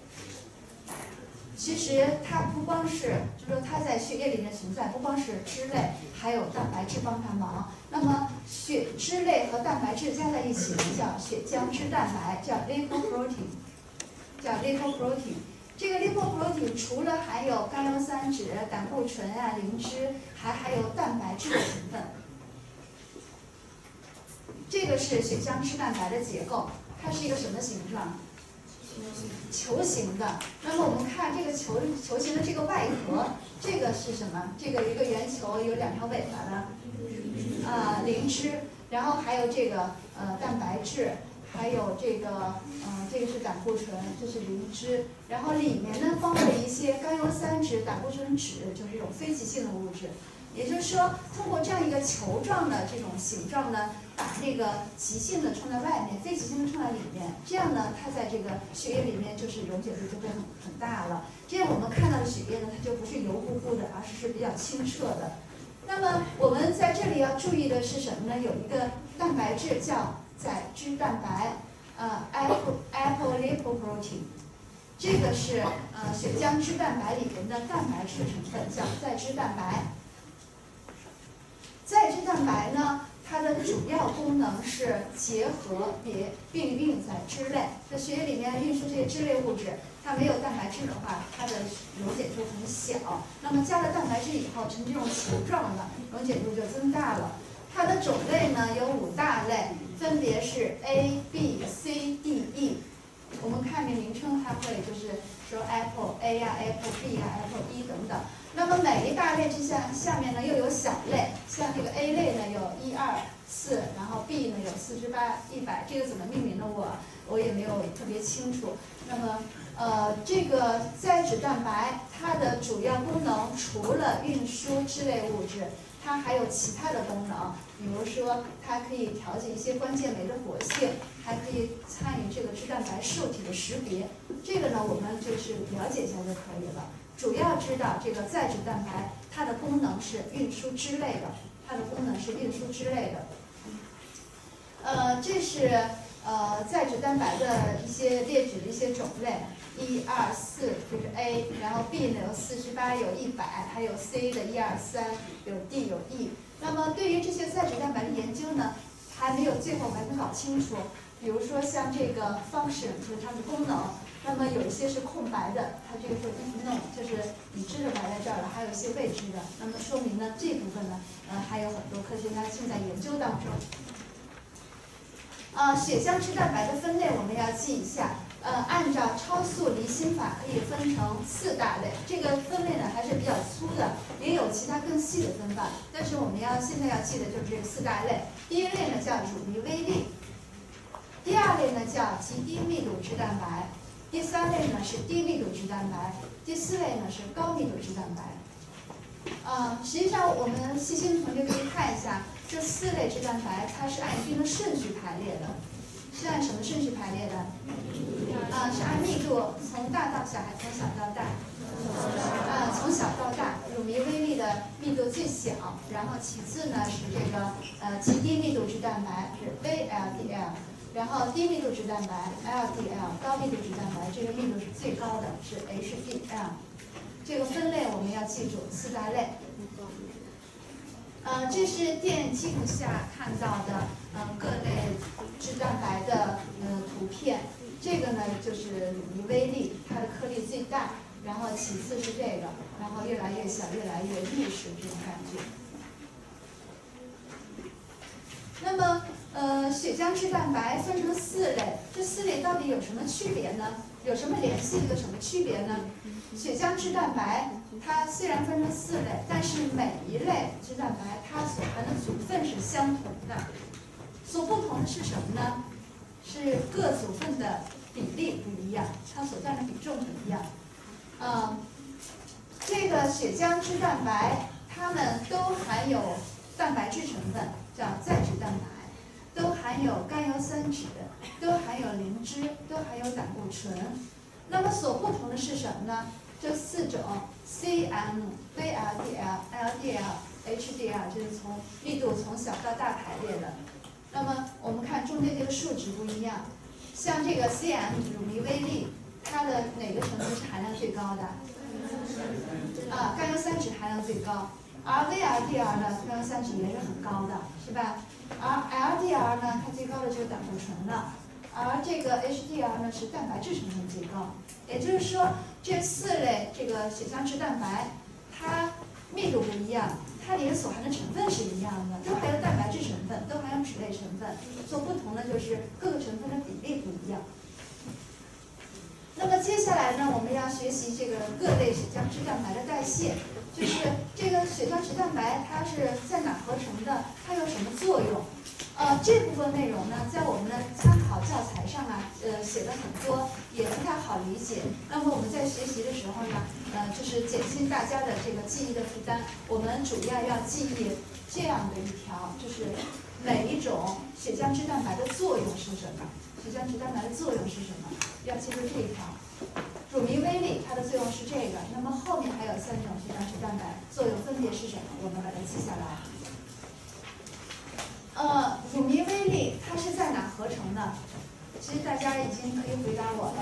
其实它不光是，就是说它在血液里面存在，不光是脂类，还有蛋白质帮它忙。那么血脂类和蛋白质加在一起叫血浆脂蛋白，叫 lipoprotein， 叫 lipoprotein。这个 lipoprotein 除了含有甘油三酯、胆固醇啊、磷脂，还含有蛋白质的成分。这个是血浆脂蛋白的结构，它是一个什么形状？球形的。那么我们看这个球球形的这个外壳，这个是什么？这个一个圆球有两条尾巴的，啊、呃，磷脂，然后还有这个呃蛋白质，还有这个呃这个是胆固醇，这是磷脂，然后里面呢包了一些甘油三酯、胆固醇酯，就是这种非极性的物质。也就是说，通过这样一个球状的这种形状呢，把那个极性的冲在外面，非极性的冲在里面，这样呢，它在这个血液里面就是溶解度就会很很大了。这样我们看到的血液呢，它就不是油乎乎的，而是是比较清澈的。那么我们在这里要注意的是什么呢？有一个蛋白质叫载脂蛋白，呃 ，apolipoprotein， 这个是呃血浆脂蛋白里面的蛋白质成分，叫载脂蛋白。载脂蛋白呢，它的主要功能是结合别并运载脂类，在血液里面运输这些脂类物质，它没有蛋白质的话，它的溶解度很小。那么加了蛋白质以后，成这种球状的，溶解度就增大了。它的种类呢有五大类，分别是 A、B、C、D、E。我们看这名称，它会就是说 Apple A 呀、Apple B 呀、Apple E 等等。那么每一大类之下下面呢又有小类，像这个 A 类呢有一二四，然后 B 呢有四十八、一百，这个怎么命名的我我也没有特别清楚。那么呃这个载脂蛋白它的主要功能除了运输脂类物质，它还有其他的功能，比如说它可以调节一些关键酶的活性，还可以参与这个脂蛋白受体的识别。这个呢我们就是了解一下就可以了。主要知道这个载脂蛋白，它的功能是运输脂类的，它的功能是运输脂类的。呃，这是呃载脂蛋白的一些列举的一些种类，一二四就是 A， 然后 B 呢有四十八，有一百，还有 C 的一二三，有 D 有 E。那么对于这些载脂蛋白的研究呢，还没有最后还没搞清楚。比如说像这个 function 就是它的功能。那么有一些是空白的，它这个是 unknown， 就是已知的摆在这儿了，还有一些未知的。那么说明呢，这部分呢，呃，还有很多科学家正在研究当中。呃，血浆脂蛋白的分类我们要记一下，呃，按照超速离心法可以分成四大类。这个分类呢还是比较粗的，也有其他更细的分法，但是我们要现在要记的就是这四大类。第一类呢叫乳糜微粒，第二类呢叫极低密度脂蛋白。第三类呢是低密度脂蛋白，第四类呢是高密度脂蛋白。呃，实际上我们细心的同学可以看一下，这四类脂蛋白它是按一定的顺序排列的，是按什么顺序排列的？啊、呃，是按密度，从大到小还是从小到大？啊、呃，从小到大，乳糜微粒的密度最小，然后其次呢是这个呃极低密度脂蛋白是 V L D L。然后低密度脂蛋白 L D L， 高密度脂蛋白这个密度是最高的，是 H D L。这个分类我们要记住四大类。呃，这是电镜下看到的呃各类脂蛋白的呃图片。这个呢就是乳糜微粒，它的颗粒最大，然后其次是这个，然后越来越小，越来越密实这种感觉。那么呃，血浆脂蛋白分成四类，这四类到底有什么区别呢？有什么联系？有什么区别呢？血浆脂蛋白它虽然分成四类，但是每一类脂蛋白它所含的组分是相同的，所不同的是什么呢？是各组分的比例不一样，它所占的比重不一样。嗯， 这个血浆脂蛋白，它们都含有蛋白质成分，叫载脂蛋白，都含有甘油三酯，都含有磷脂，都含有胆固醇。那么所不同的是什么呢？这四种 C M、V L D L、L D L、H D L 就是从密度从小到大排列的。那么我们看中间这个数值不一样，像这个 C M 乳糜微粒，它的哪个成分是含量最高的？啊，甘油三酯含量最高。而 V L D L 呢，甘油三酯也是很高的，是吧？而 L D L 呢，它最高的就是胆固醇了。而这个 H D L 呢是蛋白质成分最高，也就是说这四类这个血浆脂蛋白，它密度不一样，它里面所含的成分是一样的，都含有蛋白质成分，都含有脂类成分，所不同的就是各个成分的比例不一样。那么接下来呢，我们要学习这个各类血浆脂蛋白的代谢，就是这个血浆脂蛋白它是在哪合成的，它有什么作用？呃，这部分内容呢，在我们的参考教材上啊，呃，写的很多，也不太好理解。那么我们在学习的时候呢，呃，就是减轻大家的这个记忆的负担。我们主要要记忆这样的一条，就是每一种血浆脂蛋白的作用是什么？血浆脂蛋白的作用是什么？要记住这一条。乳糜微粒它的作用是这个，那么后面还有三种血浆脂蛋白作用分别是什么？我们把它记下来。呃，乳糜微粒它是在哪合成的？其实大家已经可以回答我了，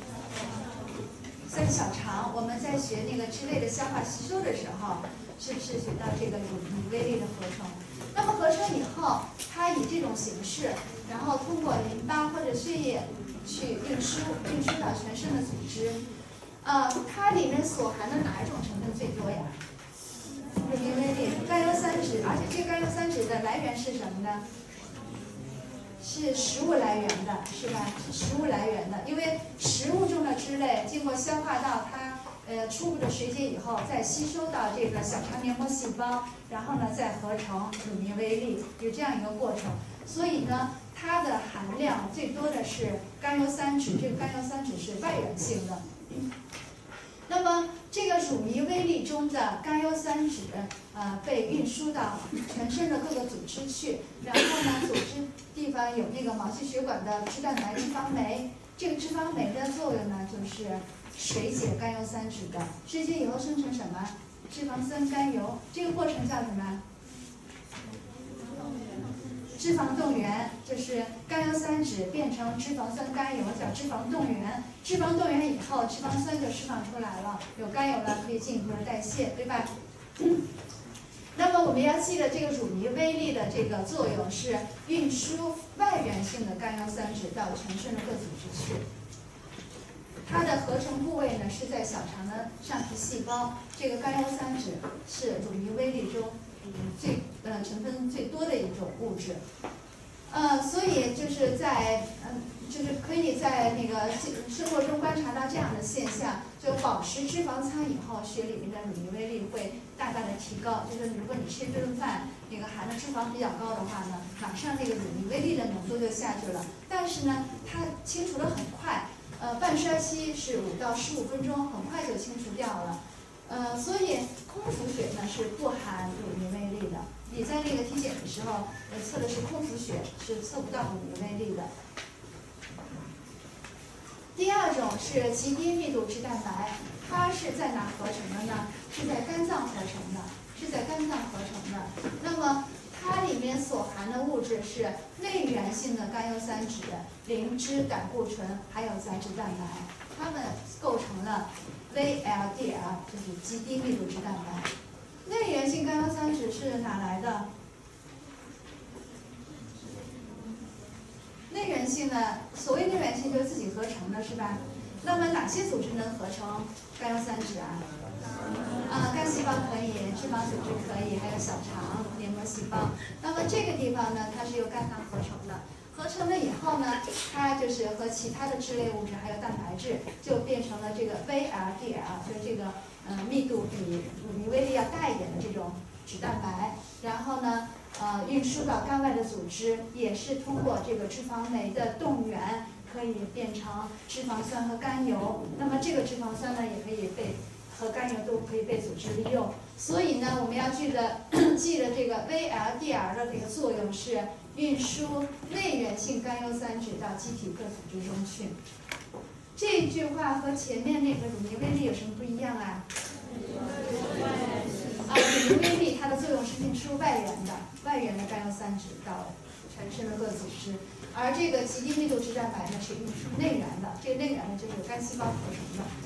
在小肠，我们在学那个脂类的消化吸收的时候，是不是学到这个乳糜微粒的合成？那么合成以后，它以这种形式，然后通过淋巴或者血液去运输，运输到全身的组织。呃，它里面所含的哪一种成分最多呀？乳糜微粒、甘油三酯，而且这个甘油三酯的来源是什么呢？是食物来源的，是吧？是食物来源的，因为食物中的脂类经过消化道，它呃初步的水解以后，再吸收到这个小肠黏膜细胞，然后呢再合成乳糜微粒，有这样一个过程。所以呢，它的含量最多的是甘油三酯，这个甘油三酯是外源性的。那么这个乳糜微粒中的甘油三酯，呃，被运输到全身的各个组织去，然后呢，组织地方有那个毛细血管的脂蛋白脂肪酶，这个脂肪酶的作用呢，就是水解甘油三酯的，水解以后生成什么？脂肪酸甘油，这个过程叫什么？脂肪动员，就是甘油三酯变成脂肪酸甘油，叫脂肪动员。脂肪动员以后，脂肪酸就释放出来了，有甘油了，可以进一步的代谢，对吧？嗯、那么我们要记得这个乳糜微粒的这个作用是运输外源性的甘油三酯到全身的各组织去。它的合成部位呢是在小肠的上皮细胞。这个甘油三酯是乳糜微粒中最呃成分最多的一种物质。呃，所以就是在嗯、呃，就是可以在那个生活中观察到这样的现象，就饱食脂肪餐以后，血里面的乳糜微粒会大大的提高。就是如果你吃一顿饭，那个含的脂肪比较高的话呢，马上那个乳糜微粒的浓度就下去了。但是呢，它清除的很快。呃，半衰期是五到十五分钟，很快就清除掉了。呃，所以空腹血呢是不含乳糜微粒的。你在那个体检的时候，呃，测的是空腹血，是测不到乳糜微粒的。第二种是极低密度脂蛋白，它是在哪合成的呢？是在肝脏合成的，是在肝脏合成的。那么它里面所含的物质是内源性的甘油三酯、磷脂、胆固醇，还有载脂蛋白，它们构成了 V L D L， 就是极低密度脂蛋白。内源性甘油三酯是哪来的？内源性呢，所谓内源性就是自己合成的，是吧？那么哪些组织能合成甘油三酯啊？啊，肝细胞可以，脂肪组织可以，还有小肠黏膜细胞。那么这个地方呢，它是由肝脏合成的。合成了以后呢，它就是和其他的脂类物质还有蛋白质，就变成了这个 V L D L， 就是这个呃密度比乳糜微粒要大一点的这种脂蛋白。然后呢，呃运输到肝外的组织，也是通过这个脂肪酶的动员，可以变成脂肪酸和甘油。那么这个脂肪酸呢，也可以被和甘油都可以被组织利用。所以呢，我们要记得记得这个 V L D R 的这个作用是运输内源性甘油三酯到机体各组织中去。这句话和前面那个乳糜微粒有什么不一样啊？啊，乳糜微粒它的作用是运输外源的外源的甘油三酯到全身的各组织，而这个极低密度脂蛋白呢是运输内源的，这个内源呢就是由干细胞合成的。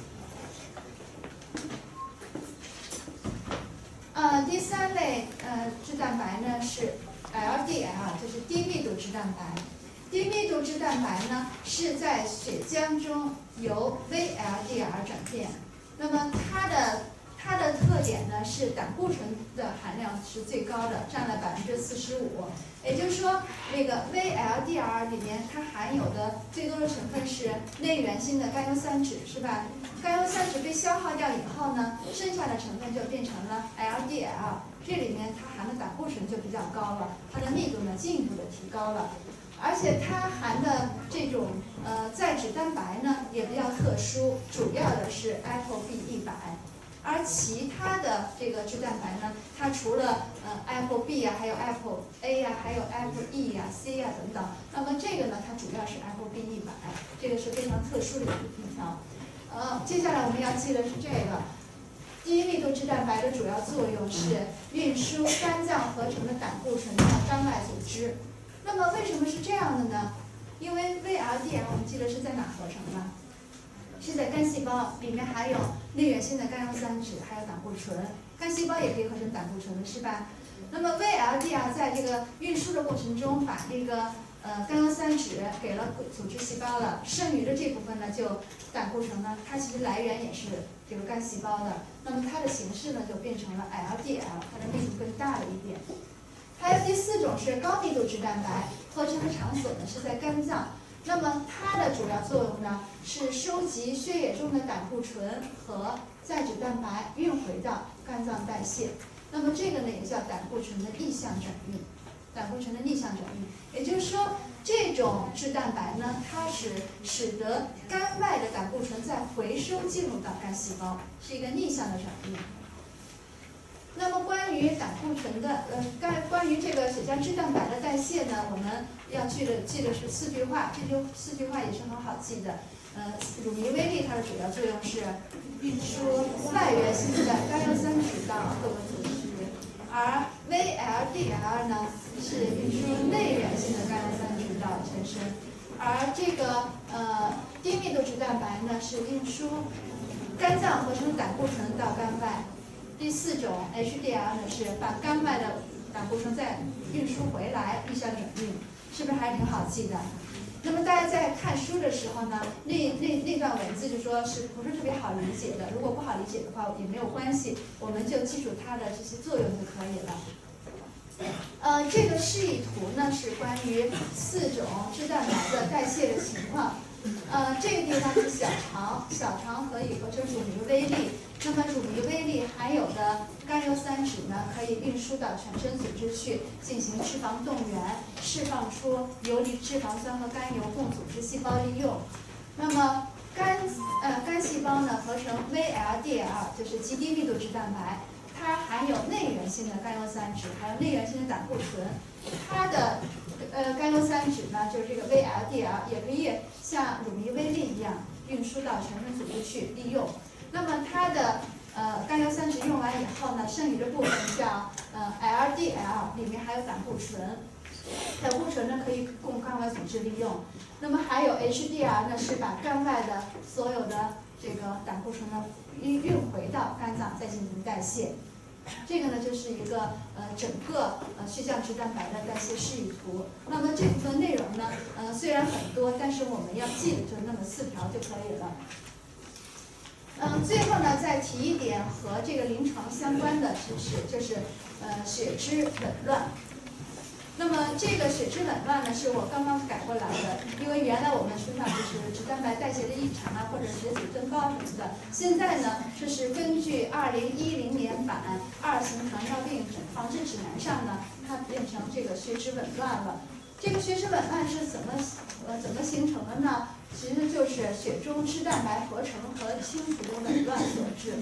呃，第三类呃脂蛋白呢是 L D L， 就是低密度脂蛋白。低密度脂蛋白呢是在血浆中由 V L D R 转变。那么它的它的特点呢是胆固醇的含量是最高的，占了百分之四十五。也就是说，那个 V L D R 里面它含有的最多的成分是内源性的甘油三酯，是吧？甘油三酯被消耗掉以后呢，剩下的成分就变成了 L D L， 这里面它含的胆固醇就比较高了，它的密度呢进一步的提高了，而且它含的这种呃载脂蛋白呢也比较特殊，主要的是 A P O B 一百。而其他的这个脂蛋白呢，它除了呃 A P O B 呀，还有 A P O A 呀，还有 A P O E 呀、C 呀等等。那么这个呢，它主要是 A P O B 一百，这个是非常特殊的一个地方。呃，接下来我们要记的是这个，低密度脂蛋白的主要作用是运输肝脏合成的胆固醇到肝外组织。那么为什么是这样的呢？因为 V L D R 我们记得是在哪合成的？是在肝细胞里面含有内源性的甘油三酯，还有胆固醇。肝细胞也可以合成胆固醇的，是吧？那么 V L D R 在这个运输的过程中，把这个呃甘油三酯给了组织细胞了，剩余的这部分呢，就胆固醇呢，它其实来源也是这个肝细胞的。那么它的形式呢，就变成了 L D L， 它的密度更大了一点。还有第四种是高密度脂蛋白，合成的场所呢是在肝脏。那么它的主要作用呢是收集血液中的胆固醇和载脂蛋白，运回到肝脏代谢。那么这个呢也叫胆固醇的逆向转运，胆固醇的逆向转运，也就是说这种脂蛋白呢，它是使得肝外的胆固醇再回收进入到肝细胞，是一个逆向的转运。那么关于胆固醇的，呃，关关于这个血浆脂蛋白的代谢呢，我们要记的记的是四句话，这句四句话也是很好记的。呃，乳糜微粒它的主要作用是运输外源性的甘油三酯到各个组织，而 V L D R 呢是运输内源性的甘油三酯到全身，而这个呃低密度脂蛋白呢是运输肝脏合成胆固醇到肝外。第四种 H D L 呢是把肝外的胆固醇再运输回来，逆向转运，是不是还挺好记的？那么大家在看书的时候呢，那那那段文字就说是不是特别好理解的？如果不好理解的话也没有关系，我们就记住它的这些作用就可以了。呃，这个示意图呢是关于四种脂蛋白的代谢的情况。呃，这个地方是小肠，小肠可以合成乳糜微粒。那么乳糜微粒含有的甘油三酯呢，可以运输到全身组织去进行脂肪动员，释放出游离脂肪酸和甘油供组织细胞利用。那么肝呃肝细胞呢合成 V L D L， 就是极低密度脂蛋白，它含有内源性的甘油三酯，还有内源性的胆固醇。它的呃甘油三酯呢，就是这个 V L D L， 也可以像乳糜微粒一样运输到全身组织去利用。那么它的呃甘油三酯用完以后呢，剩余的部分叫呃 L D L， 里面还有胆固醇，胆固醇呢可以供肝外组织利用。那么还有 H D L 呢，是把肝外的所有的这个胆固醇呢运运回到肝脏再进行代谢。这个呢就是一个呃整个呃血浆脂蛋白的代谢示意图。那么这部分内容呢，呃虽然很多，但是我们要记的就那么四条就可以了。嗯，最后呢，再提一点和这个临床相关的知识，就是呃血脂紊乱。那么这个血脂紊乱呢，是我刚刚改过来的，因为原来我们书上就是脂蛋白代谢的异常啊，或者血脂增高什么的。现在呢，这是根据二零一零年版二型糖尿病防治指南上呢，它变成这个血脂紊乱了。这个血脂紊乱是怎么呃怎么形成的呢？其实就是血中脂蛋白合成和清除紊乱所致。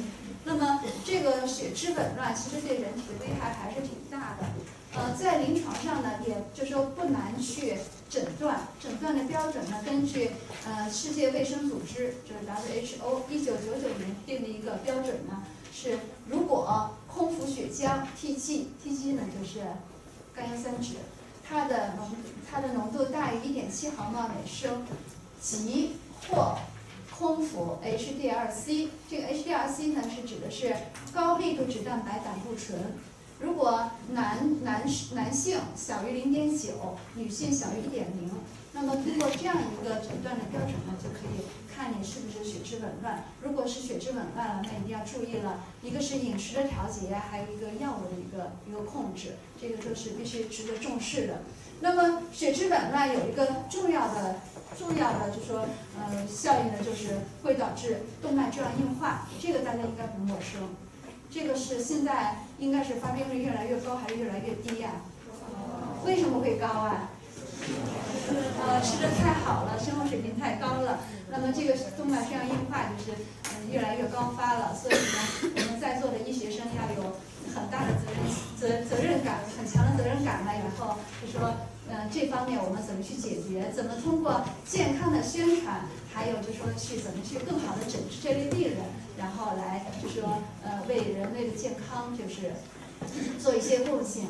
那么这个血脂紊乱其实对人体的危害还是挺大的。呃，在临床上呢，也就是说不难去诊断，诊断的标准呢，根据呃世界卫生组织就是 W H O 一九九九年定的一个标准呢，是如果空腹血浆 T G，T G 呢就是甘油三酯，它的浓它的浓度大于一点七毫摩尔每升，即或空腹 H D L C， 这个 H D L C 呢是指的是高密度脂蛋白胆固醇。如果男男男性小于零点九，女性小于一点零，那么通过这样一个诊断的标准呢，就可以看你是不是血脂紊乱。如果是血脂紊乱了，那一定要注意了，一个是饮食的调节，还有一个药物的一个一个控制，这个都是必须值得重视的。那么血脂紊乱有一个重要的重要的就是说呃效应呢，就是会导致动脉粥样硬化，这个大家应该不陌生。这个是现在应该是发病率越来越高还是越来越低呀、啊？为什么会高啊？呃，吃的太好了，生活水平太高了，那么这个动脉粥样硬化就是嗯越来越高发了。所以呢，我们在座的医学生要有很大的责任责责任感，很强的责任感了以后，就说呃这方面我们怎么去解决？怎么通过健康的宣传，还有就说去怎么去更好的诊治这类病人，然后来就说呃为人类的健康就是做一些贡献。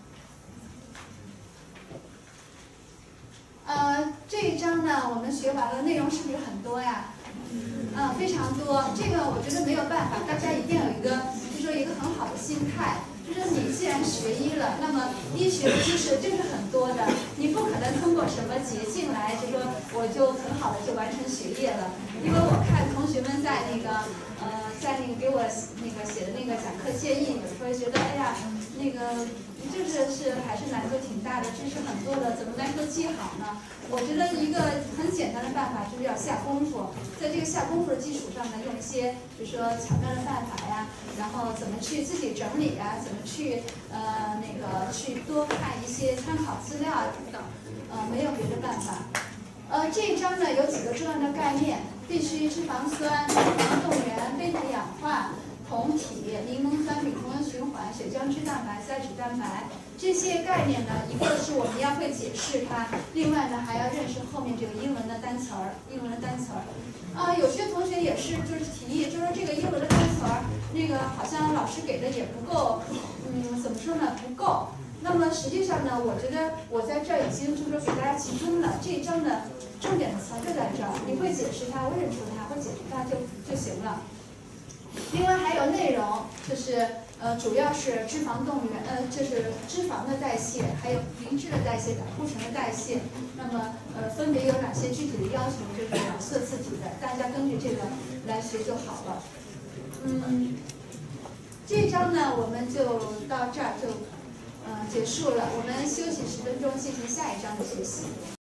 呃，这一章呢，我们学完了，内容是不是很多呀？嗯、呃，非常多。这个我觉得没有办法，大家一定有一个，就说一个很好的心态，就是你既然学医了，那么医学的知识就是很多的，你不可能通过什么捷径来，就说我就很好的就完成学业了。因为我看同学们在那个呃，在那个给我那个写的那个讲课建议，有时候觉得哎呀，那个。就是是还是难度挺大的，知识很多的，怎么能够记好呢？我觉得一个很简单的办法就是要下功夫，在这个下功夫的基础上呢，用一些比如说巧妙的办法呀，然后怎么去自己整理呀，怎么去呃那个去多看一些参考资料啊等等，呃没有别的办法。呃这一章呢有几个重要的概念，必需脂肪酸、脂肪动员、贝塔氧化。酮体、柠檬酸、丙酮循环、血浆脂蛋白、三酯蛋白这些概念呢，一个是我们要会解释它，另外呢还要认识后面这个英文的单词儿，英文的单词儿。啊、呃，有些同学也是就是提议，就说这个英文的单词儿，那个好像老师给的也不够，嗯，怎么说呢，不够。那么实际上呢，我觉得我在这儿已经就是说给大家集中了这一章的重点的词就在这儿，你会解释它，会认出它，会解释它就就行了。另外还有内容，就是呃，主要是脂肪动员，呃，就是脂肪的代谢，还有磷脂的代谢、胆固醇的代谢。那么呃，分别有哪些具体的要求，就是染色自己的，大家根据这个来学就好了。嗯，这一章呢，我们就到这儿就呃结束了，我们休息十分钟，进行下一章的学习。